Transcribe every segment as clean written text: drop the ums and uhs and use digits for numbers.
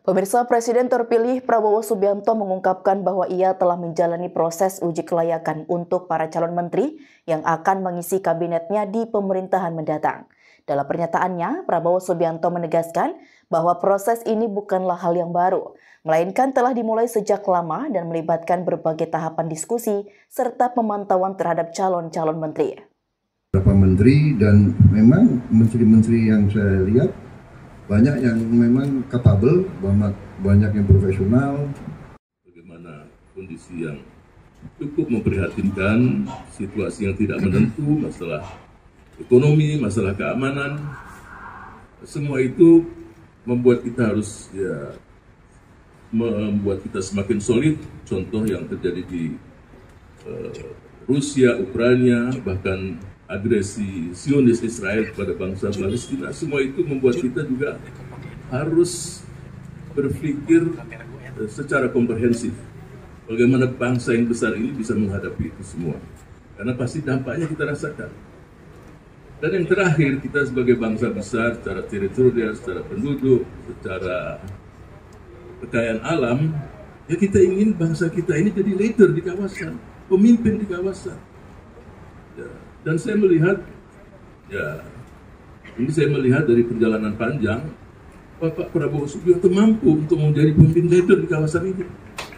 Pemirsa, Presiden terpilih Prabowo Subianto mengungkapkan bahwa ia telah menjalani proses uji kelayakan untuk para calon menteri yang akan mengisi kabinetnya di pemerintahan mendatang. Dalam pernyataannya, Prabowo Subianto menegaskan bahwa proses ini bukanlah hal yang baru, melainkan telah dimulai sejak lama dan melibatkan berbagai tahapan diskusi serta pemantauan terhadap calon-calon menteri. Beberapa menteri dan memang menteri-menteri yang saya lihat banyak yang memang capable, banyak yang profesional. Bagaimana kondisi yang cukup memprihatinkan, situasi yang tidak menentu, masalah ekonomi, masalah keamanan, semua itu membuat kita harus membuat kita semakin solid. Contoh yang terjadi di Rusia, Ukraina, bahkan agresi Zionis Israel kepada bangsa Palestina, semua itu membuat kita juga harus berpikir secara komprehensif bagaimana bangsa yang besar ini bisa menghadapi itu semua, karena pasti dampaknya kita rasakan. Dan yang terakhir, kita sebagai bangsa besar secara teritorial, secara penduduk, secara kekayaan alam, ya kita ingin bangsa kita ini jadi leader di kawasan, pemimpin di kawasan. Dan saya melihat, ini saya melihat dari perjalanan panjang, Bapak Prabowo Subianto mampu untuk menjadi pemimpin leader di kawasan ini.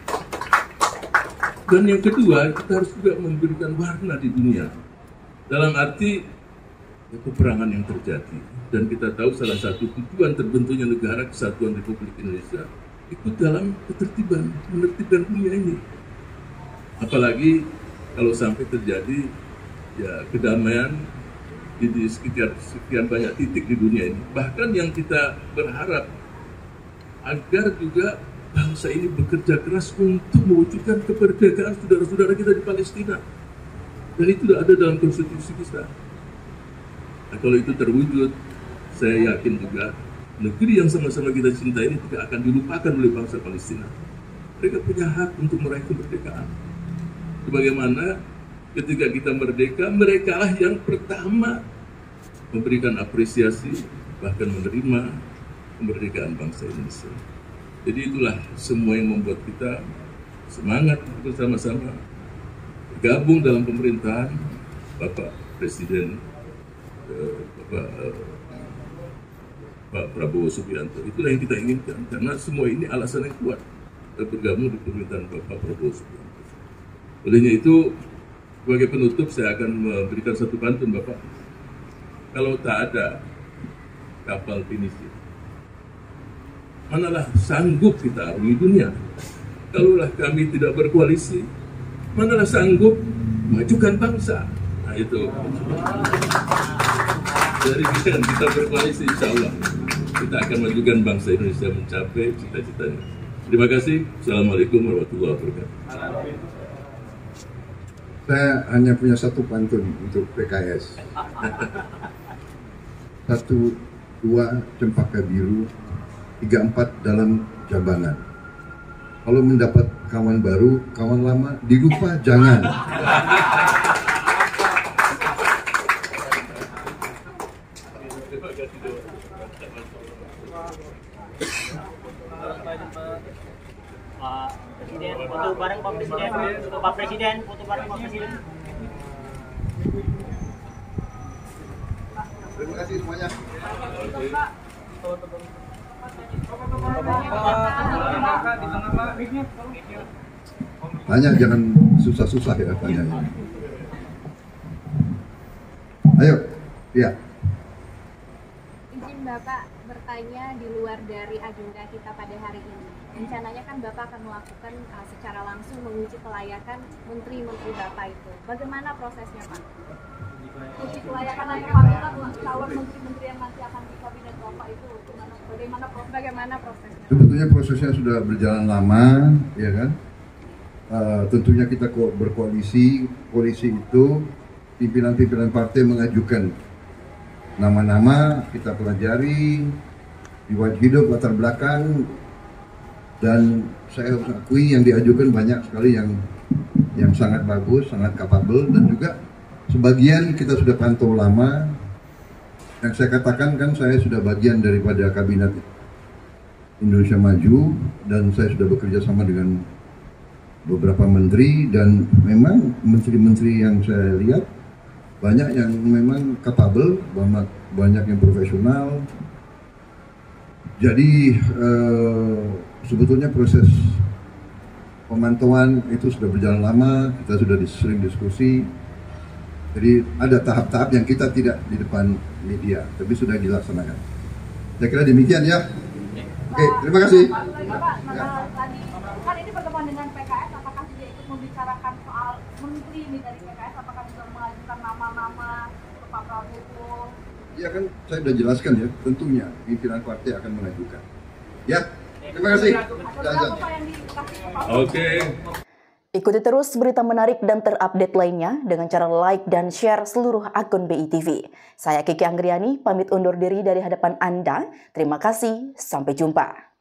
Dan yang kedua, kita harus juga memberikan warna di dunia. Dalam arti peperangan yang terjadi. Dan kita tahu salah satu tujuan terbentuknya negara Kesatuan Republik Indonesia ikut dalam ketertiban, menertibkan dunia ini. Apalagi kalau sampai terjadi kedamaian di sekian banyak titik di dunia ini. Bahkan yang kita berharap agar juga bangsa ini bekerja keras untuk mewujudkan kemerdekaan saudara-saudara kita di Palestina. Dan itu sudah ada dalam konstitusi kita. Nah, kalau itu terwujud, saya yakin juga negeri yang sama-sama kita cintai ini tidak akan dilupakan oleh bangsa Palestina. Mereka punya hak untuk meraih kemerdekaan. Sebagaimana ketika kita merdeka, mereka lah yang pertama memberikan apresiasi, bahkan menerima kemerdekaan bangsa Indonesia. Jadi itulah semua yang membuat kita semangat bersama-sama bergabung dalam pemerintahan Bapak Presiden Pak Prabowo Subianto. Itulah yang kita inginkan, karena semua ini alasan yang kuat kita bergabung di pemerintahan Bapak Prabowo Subianto. Olehnya itu, sebagai penutup, saya akan memberikan satu pantun, Bapak. Kalau tak ada kapal pinisi, manalah sanggup kita arungi dunia. Kalaulah kami tidak berkoalisi, manalah sanggup majukan bangsa. Nah itu. Dari kita berkoalisi, insya Allah kita akan majukan bangsa Indonesia mencapai cita-citanya. Terima kasih. Assalamualaikum warahmatullahi wabarakatuh. Saya hanya punya satu pantun untuk PKS. 1, 2 cempaka biru, 3, 4 dalam jambangan. Kalau mendapat kawan baru, kawan lama dilupa jangan. Presiden, foto bareng Pak Presiden, Pak Presiden, foto bareng Pak Presiden. Terima kasih semuanya. Tanya jangan susah-susah ya tanya. Ayo, ya. Izin Bapak bertanya di luar dari agenda kita pada hari ini. Rencananya kan Bapak akan melakukan secara langsung menguji kelayakan menteri-menteri Bapak itu. Bagaimana prosesnya, Pak? Uji kelayakan calon menteri-menteri yang nanti akan di kabinet Bapak itu, bagaimana prosesnya? Sebetulnya prosesnya sudah berjalan lama, ya kan? Tentunya kita berkoalisi, koalisi itu pimpinan-pimpinan partai mengajukan nama-nama, kita pelajari, riwayat hidup, latar belakang. Dan saya harus akui yang diajukan banyak sekali yang sangat bagus, sangat capable, dan juga sebagian kita sudah pantau lama. Yang saya katakan kan saya sudah bagian daripada kabinet Indonesia Maju, dan saya sudah bekerja sama dengan beberapa menteri, dan memang menteri-menteri yang saya lihat banyak yang memang capable, banyak yang profesional. Jadi sebetulnya proses pemantauan itu sudah berjalan lama, kita sudah sering diskusi. Jadi ada tahap-tahap yang kita tidak di depan media, tapi sudah dilaksanakan. Saya kira demikian ya. Oke, terima kasih. Tadi kan ini pertemuan dengan PKS, apakah juga ikut membicarakan soal menteri ini dari PKS, apakah juga mengajukan nama-nama ke Pak Prabowo? Ya kan saya sudah jelaskan ya, tentunya pimpinan partai akan mengajukan. Ya, terima kasih. Oke. Ikuti terus berita menarik dan terupdate lainnya dengan cara like dan share seluruh akun BITV. Saya Kiki Anggriani, pamit undur diri dari hadapan Anda. Terima kasih, sampai jumpa.